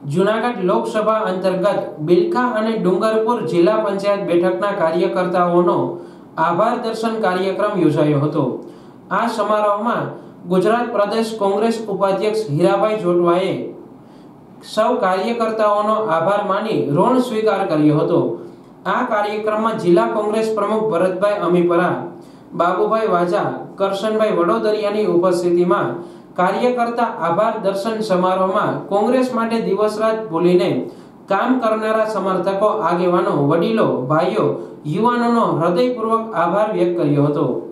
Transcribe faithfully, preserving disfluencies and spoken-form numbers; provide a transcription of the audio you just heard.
જૂનાગઢ લોકસભા અંતર્ગત બિલખા અને ડુંગરપુર જિલ્લા પંચાયત બેઠકના કાર્યકર્તાઓનો આભાર દર્શન કાર્યક્રમ યોજાયો હતો। આ સમારોહમાં ગુજરાત પ્રદેશ કોંગ્રેસ ઉપાધ્યક્ષ હીરાભાઈ જોટવાએ સૌ કાર્યકર્તાઓનો આભાર માની ઋણ સ્વીકાર કર્યો હતો। આ કાર્યક્રમમાં જિલ્લા કોંગ્રેસ પ્રમુખ ભરતભાઈ અમીપરા, બાબુભાઈ વાજા, કરશનભાઈ વડોદરિયાની ઉપસ્થિતિમાં કાર્યકર્તા આભાર દર્શન સમારોહમાં કોંગ્રેસ માટે દિવસ રાત ભૂલીને કામ કરનારા સમર્થકો, આગેવાનો, વડીલો, ભાઈઓ, યુવાનોનો હૃદયપૂર્વક આભાર વ્યક્ત કર્યો હતો।